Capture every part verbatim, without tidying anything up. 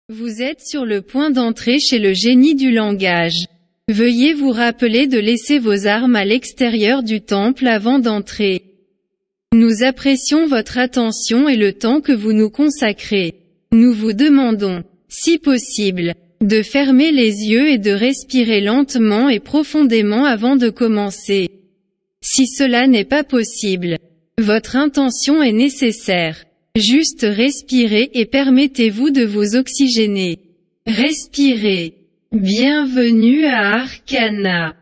Vous êtes sur le point d'entrer chez le génie du langage. Veuillez vous rappeler de laisser vos armes à l'extérieur du temple avant d'entrer. Nous apprécions votre attention et le temps que vous nous consacrez. Nous vous demandons, si possible, de fermer les yeux et de respirer lentement et profondément avant de commencer. Si cela n'est pas possible, votre intention est nécessaire. Juste respirez et permettez-vous de vous oxygéner. Respirez. Bienvenue à Arcana.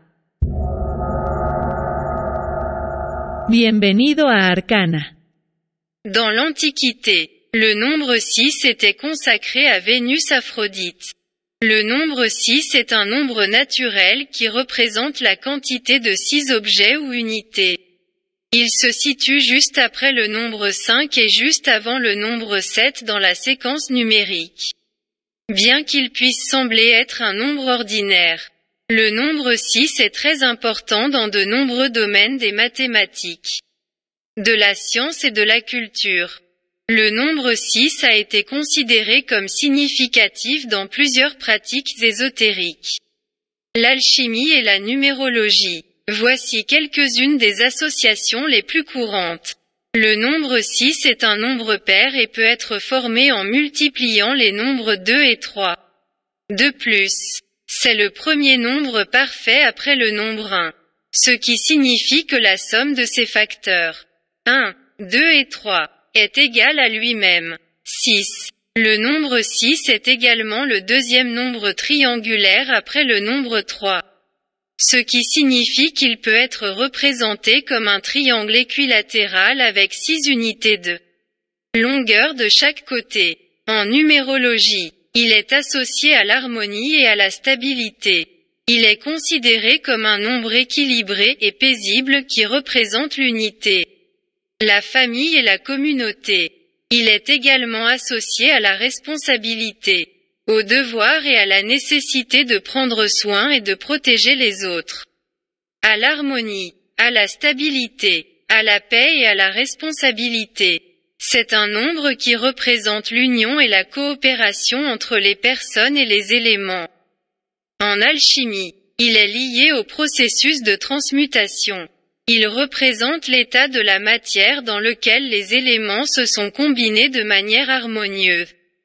Bienvenido a Arcana. Dans l'Antiquité, le nombre six était consacré à Vénus Aphrodite. Le nombre six est un nombre naturel qui représente la quantité de six objets ou unités. Il se situe juste après le nombre cinq et juste avant le nombre sept dans la séquence numérique. Bien qu'il puisse sembler être un nombre ordinaire, le nombre six est très important dans de nombreux domaines des mathématiques, de la science et de la culture. Le nombre six a été considéré comme significatif dans plusieurs pratiques ésotériques. L'alchimie et la numérologie. Voici quelques-unes des associations les plus courantes. Le nombre six est un nombre pair et peut être formé en multipliant les nombres deux et trois. De plus, c'est le premier nombre parfait après le nombre un, ce qui signifie que la somme de ses facteurs un, deux et trois est égale à lui-même six. Le nombre six est également le deuxième nombre triangulaire après le nombre trois. Ce qui signifie qu'il peut être représenté comme un triangle équilatéral avec six unités de longueur de chaque côté. En numérologie, il est associé à l'harmonie et à la stabilité. Il est considéré comme un nombre équilibré et paisible qui représente l'unité, la famille et la communauté. Il est également associé à la responsabilité, au devoir et à la nécessité de prendre soin et de protéger les autres, à l'harmonie, à la stabilité, à la paix et à la responsabilité. C'est un nombre qui représente l'union et la coopération entre les personnes et les éléments. En alchimie, il est lié au processus de transmutation. Il représente l'état de la matière dans lequel les éléments se sont combinés de manière harmonieuse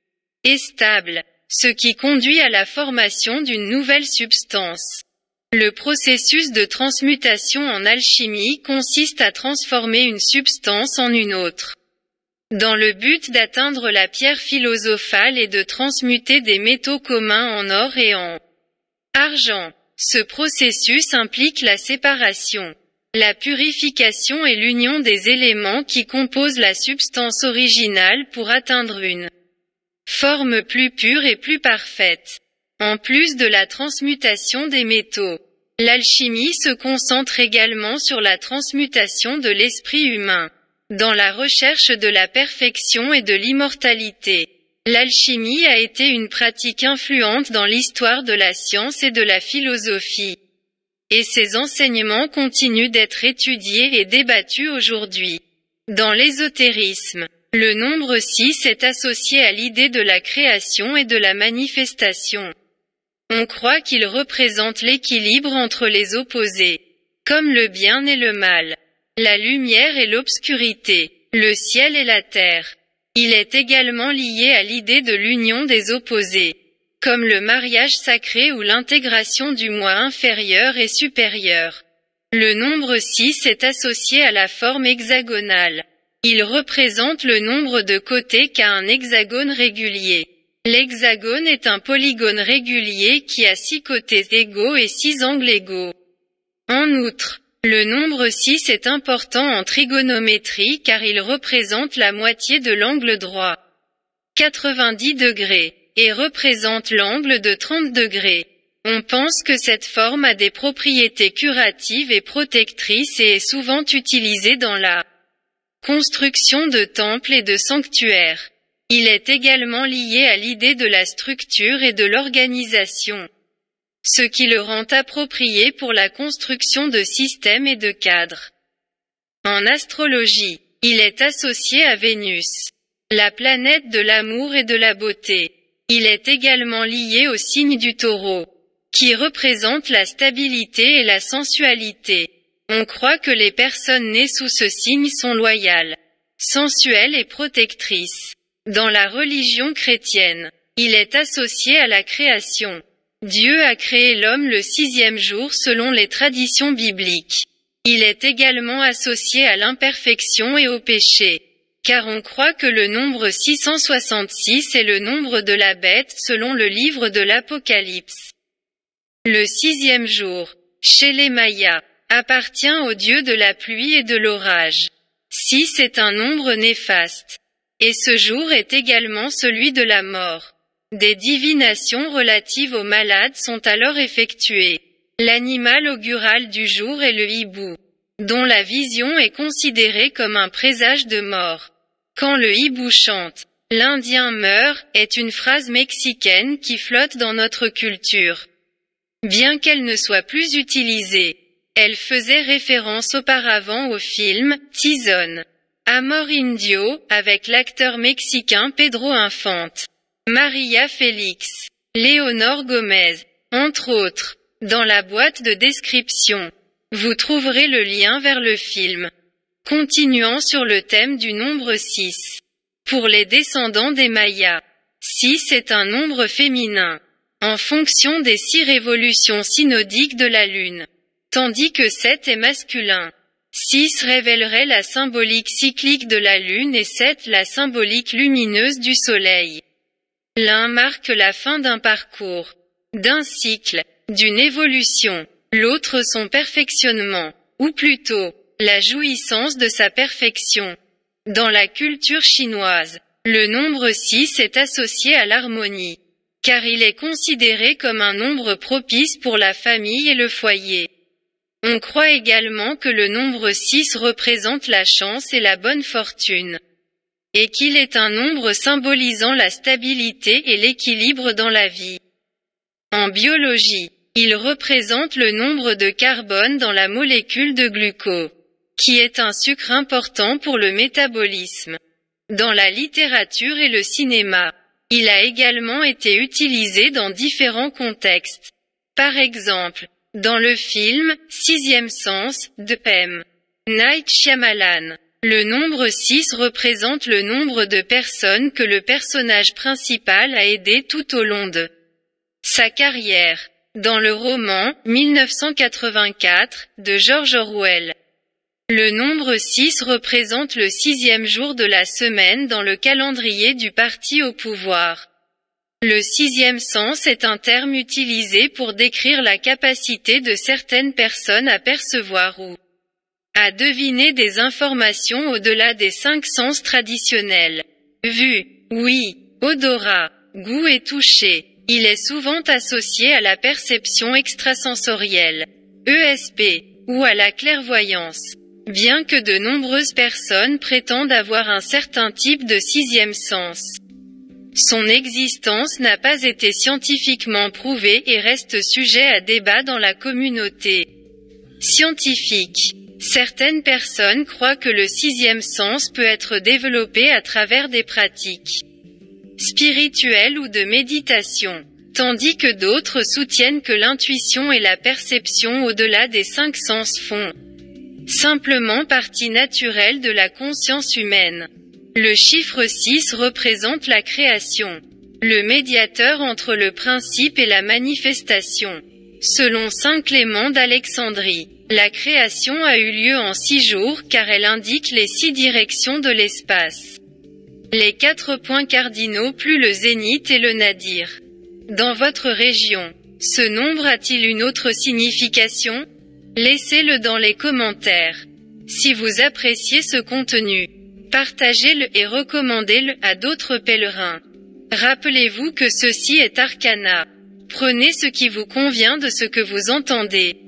et stable, ce qui conduit à la formation d'une nouvelle substance. Le processus de transmutation en alchimie consiste à transformer une substance en une autre, dans le but d'atteindre la pierre philosophale et de transmuter des métaux communs en or et en argent. Ce processus implique la séparation, la purification et l'union des éléments qui composent la substance originale pour atteindre une forme plus pure et plus parfaite. En plus de la transmutation des métaux, l'alchimie se concentre également sur la transmutation de l'esprit humain. Dans la recherche de la perfection et de l'immortalité, l'alchimie a été une pratique influente dans l'histoire de la science et de la philosophie. Et ses enseignements continuent d'être étudiés et débattus aujourd'hui. Dans l'ésotérisme, le nombre six est associé à l'idée de la création et de la manifestation. On croit qu'il représente l'équilibre entre les opposés, comme le bien et le mal, la lumière et l'obscurité, le ciel et la terre. Il est également lié à l'idée de l'union des opposés, comme le mariage sacré ou l'intégration du moi inférieur et supérieur. Le nombre six est associé à la forme hexagonale. Il représente le nombre de côtés qu'a un hexagone régulier. L'hexagone est un polygone régulier qui a six côtés égaux et six angles égaux. En outre, le nombre six est important en trigonométrie car il représente la moitié de l'angle droit, quatre-vingt-dix degrés, et représente l'angle de trente degrés. On pense que cette forme a des propriétés curatives et protectrices et est souvent utilisée dans la construction de temples et de sanctuaires. Il est également lié à l'idée de la structure et de l'organisation, ce qui le rend approprié pour la construction de systèmes et de cadres. En astrologie, il est associé à Vénus, la planète de l'amour et de la beauté. Il est également lié au signe du Taureau, qui représente la stabilité et la sensualité. On croit que les personnes nées sous ce signe sont loyales, sensuelles et protectrices. Dans la religion chrétienne, il est associé à la création. Dieu a créé l'homme le sixième jour selon les traditions bibliques. Il est également associé à l'imperfection et au péché, car on croit que le nombre six cent soixante-six est le nombre de la bête selon le livre de l'Apocalypse. Le sixième jour, chez les Mayas, appartient au dieu de la pluie et de l'orage. Six est un nombre néfaste. Et ce jour est également celui de la mort. Des divinations relatives aux malades sont alors effectuées. L'animal augural du jour est le hibou, dont la vision est considérée comme un présage de mort. Quand le hibou chante, l'Indien meurt, est une phrase mexicaine qui flotte dans notre culture. Bien qu'elle ne soit plus utilisée, elle faisait référence auparavant au film « Tizón, Amor Indio » avec l'acteur mexicain Pedro Infante, Maria Félix, Léonore Gomez, entre autres. Dans la boîte de description, vous trouverez le lien vers le film. Continuant sur le thème du nombre six. Pour les descendants des Mayas, six est un nombre féminin, en fonction des six révolutions synodiques de la Lune, tandis que sept est masculin. six révélerait la symbolique cyclique de la Lune et sept la symbolique lumineuse du Soleil. L'un marque la fin d'un parcours, d'un cycle, d'une évolution, l'autre son perfectionnement, ou plutôt, la jouissance de sa perfection. Dans la culture chinoise, le nombre six est associé à l'harmonie, car il est considéré comme un nombre propice pour la famille et le foyer. On croit également que le nombre six représente la chance et la bonne fortune, et qu'il est un nombre symbolisant la stabilité et l'équilibre dans la vie. En biologie, il représente le nombre de carbone dans la molécule de glucose, qui est un sucre important pour le métabolisme. Dans la littérature et le cinéma, il a également été utilisé dans différents contextes. Par exemple, dans le film « Sixième sens » de M. Night Shyamalan, le nombre six représente le nombre de personnes que le personnage principal a aidé tout au long de sa carrière. Dans le roman « mille neuf cent quatre-vingt-quatre » de George Orwell, le nombre six représente le sixième jour de la semaine dans le calendrier du parti au pouvoir. Le sixième sens est un terme utilisé pour décrire la capacité de certaines personnes à percevoir ou à deviner des informations au-delà des cinq sens traditionnels. Vue, ouïe, odorat, goût et toucher. Il est souvent associé à la perception extrasensorielle, E S P, ou à la clairvoyance. Bien que de nombreuses personnes prétendent avoir un certain type de sixième sens, son existence n'a pas été scientifiquement prouvée et reste sujet à débat dans la communauté scientifique. Certaines personnes croient que le sixième sens peut être développé à travers des pratiques spirituelle ou de méditation, tandis que d'autres soutiennent que l'intuition et la perception au-delà des cinq sens font simplement partie naturelle de la conscience humaine. Le chiffre six représente la création, le médiateur entre le principe et la manifestation. Selon saint Clément d'Alexandrie, la création a eu lieu en six jours car elle indique les six directions de l'espace. Les quatre points cardinaux plus le zénith et le nadir. Dans votre région, ce nombre a-t-il une autre signification? Laissez-le dans les commentaires. Si vous appréciez ce contenu, partagez-le et recommandez-le à d'autres pèlerins. Rappelez-vous que ceci est Arcana. Prenez ce qui vous convient de ce que vous entendez.